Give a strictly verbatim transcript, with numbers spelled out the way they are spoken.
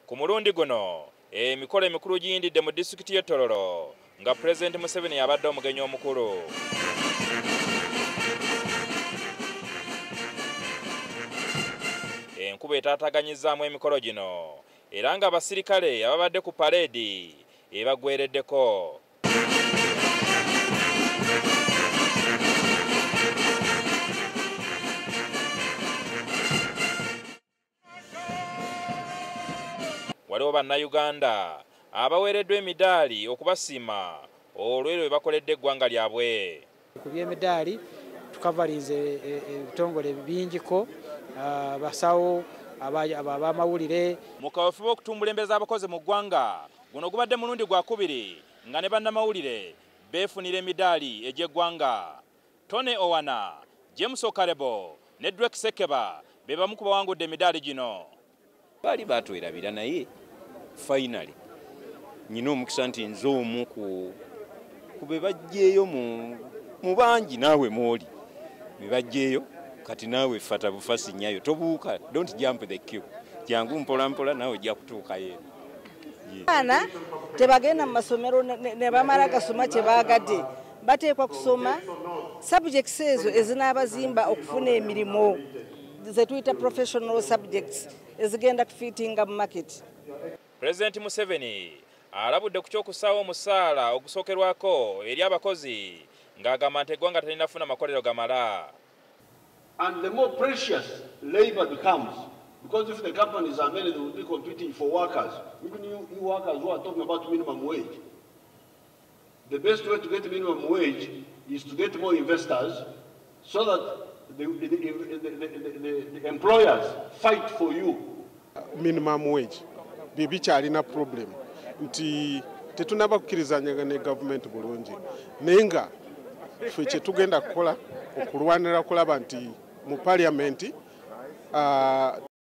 Ku mulundi guno emikolo emikulu giyindide mu disitulikiti y'e Tororo nga Pulesidenti Museveni abadde omugenyi omukulu. Enkuba etaataganyizaamu emikolo gino era nga abasirikale ababadde ku paleedi ebagwereddeko. Waliwo bannauganda abaweereddwa emidaali okubasiima olw'ebyo bye bakoledde eggwanga lyabwe. Ku by'emidaali tukavalinze ebitongole bingiko, basawo, abamawulire. Mu kaweefube okutumbula embeera z'abakozi mu ggwanga, guno gubadde mulundi gwakubiri nga ne bannamawulire beefunira emidaali egy'eggwanga. Tone Owana, James Okalebo ne Drake Sekeba be bamu ku bawangudde emidaali gino. Baali baatwerabira naye finally nyina omukisa nti nze omu ku be bajjeeyo mu bangi naawe mwoli be bajjeeyo kati naawe fata bufasi nnyayo tobuuka, don't jump the queue, jangu mpola mpola naawe ojja kutuukayo. Abaana tebagenda mu masomero ne bamala gasoma kye baagadde, bateekwa kusoma subjects ezo ezinaabazimba okufuna emirimo ze tuyita professional subjects ezigenda kufitinga mu market. Pulesidenti Museveni alabudde ku ky'okussaawo omusaala ogusokerwako eri abakozi ng'agamba nti eggwanga terinafuna makkolero gamala. And the more precious labor becomes, because if the companies are many, they will be competing for workers. Even you, you workers who are talking about minimum wage. The best way to get minimum wage is to get more investors so that the, the, the, the, the, the employers fight for you. Minimum wage. Bibi kyalina problem. Nti tetunaba kukirizanya ne government bulungi. Nenga ffe kye tugenda kukola okulwanira kulaba nti mu parliament uh,